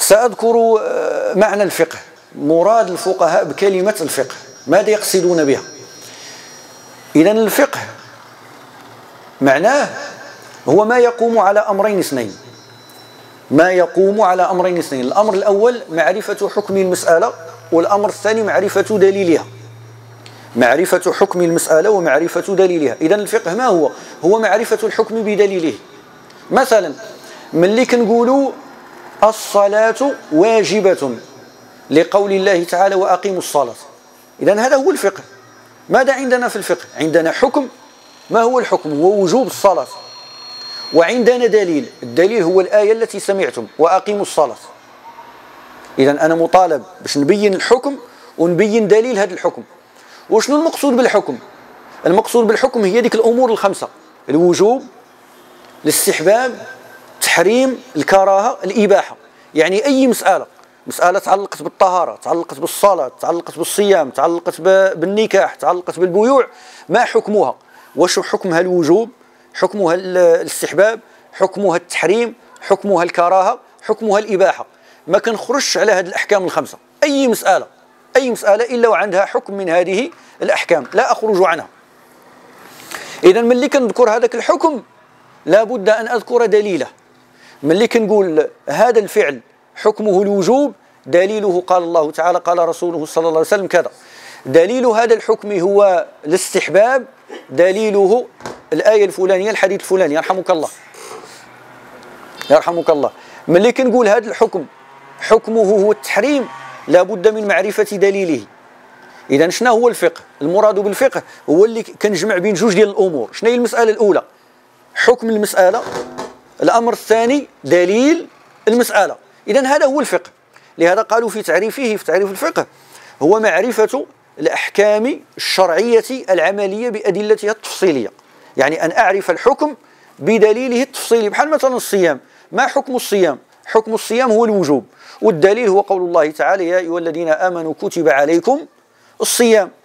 سأذكر معنى الفقه، مراد الفقهاء بكلمة الفقه، ماذا يقصدون بها؟ إذن الفقه معناه هو ما يقوم على أمرين اثنين، ما يقوم على أمرين اثنين. الأمر الأول معرفة حكم المسألة، والأمر الثاني معرفة دليلها، معرفة حكم المسألة ومعرفة دليلها. إذن الفقه ما هو؟ هو معرفة الحكم بدليله. مثلا ملي كنقولوا الصلاة واجبة لقول الله تعالى وأقيموا الصلاة، إذن هذا هو الفقه. ماذا عندنا في الفقه؟ عندنا حكم. ما هو الحكم؟ هو وجوب الصلاة. وعندنا دليل، الدليل هو الآية التي سمعتم وأقيموا الصلاة. إذن أنا مطالب باش نبين الحكم ونبين دليل هذا الحكم. وشنو المقصود بالحكم؟ المقصود بالحكم هي ديك الأمور الخمسة: الوجوب، الاستحباب، التحريم، الكراهة، الإباحة. يعني أي مسألة تعلقت بالطهارة، تعلقت بالصلاة، تعلقت بالصيام، تعلقت بالنكاح، تعلقت بالبيوع، ما حكمها؟ وش حكمها؟ الوجوب، حكمها الاستحباب، حكمها التحريم، حكمها الكراهة، حكمها الإباحة. ما كنخرجش على هذه الأحكام الخمسة. أي مسألة إلا وعندها حكم من هذه الأحكام، لا أخرج عنها. إذن ملي كنذكر هذاك الحكم لابد أن أذكر دليله. ملي كنقول هذا الفعل حكمه الوجوب، دليله قال الله تعالى قال رسوله صلى الله عليه وسلم كذا. دليل هذا الحكم هو الاستحباب، دليله الآية الفلانية، الحديث الفلاني، يرحمك الله يرحمك الله. ملي كنقول هذا الحكم حكمه هو التحريم، لابد من معرفة دليله. إذن شنو هو الفقه؟ المراد بالفقه هو اللي كنجمع بين جوج ديال الأمور. شنو هي المسألة الأولى؟ حكم المسألة. الأمر الثاني دليل المسألة. إذن هذا هو الفقه. لهذا قالوا في تعريف الفقه هو معرفة الأحكام الشرعية العملية بأدلتها التفصيلية. يعني أن أعرف الحكم بدليله التفصيلي. بحال مثلا الصيام، ما حكم الصيام؟ حكم الصيام هو الوجوب، والدليل هو قول الله تعالى يا أيها الذين آمنوا كتب عليكم الصيام.